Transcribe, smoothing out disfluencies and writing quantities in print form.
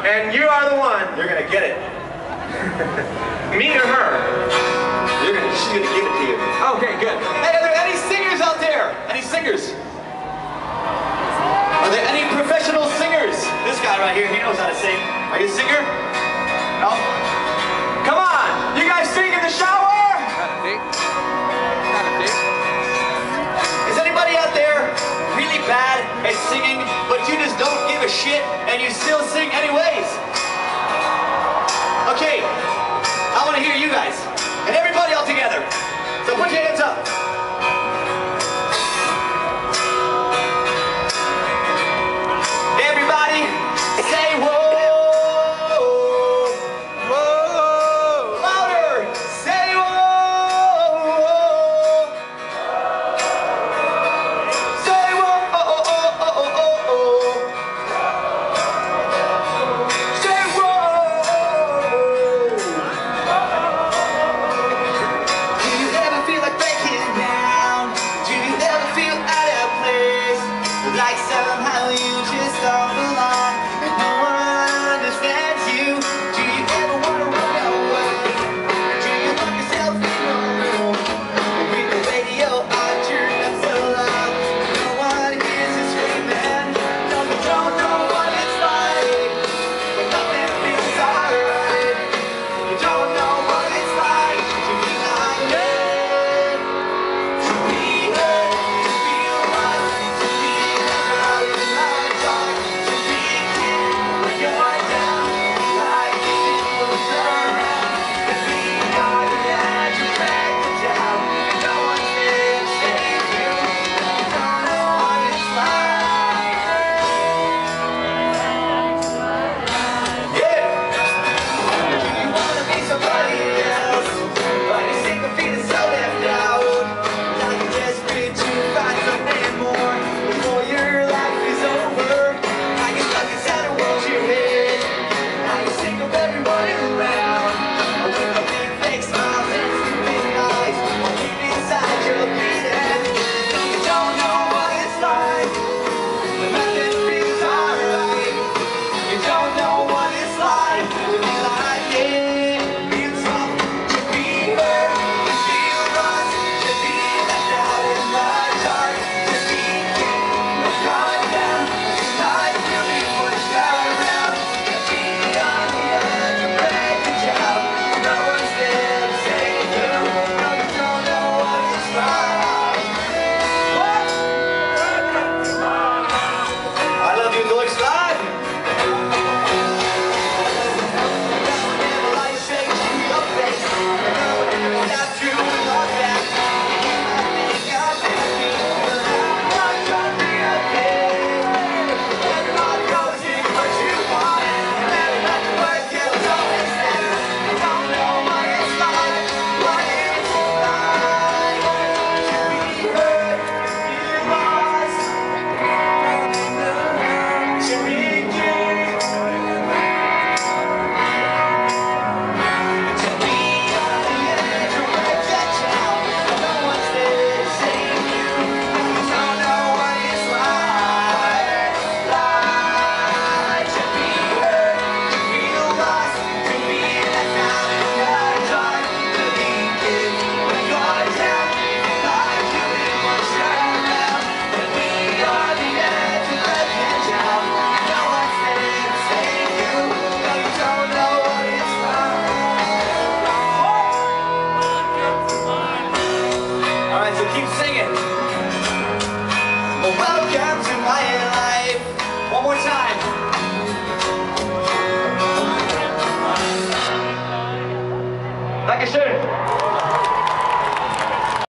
And you are the one. You're gonna get it. Me or her? She's gonna give it to you. Okay, good. Hey, are there any singers out there? Any singers? Are there any professional singers? This guy right here, he knows how to sing. Are you a singer? No? Come on! You guys sing in the shower? Is anybody out there really bad at singing, but you just don't give a shit and you still sing anyways? Okay, I want to hear you guys. And everybody all together. So put your hands up.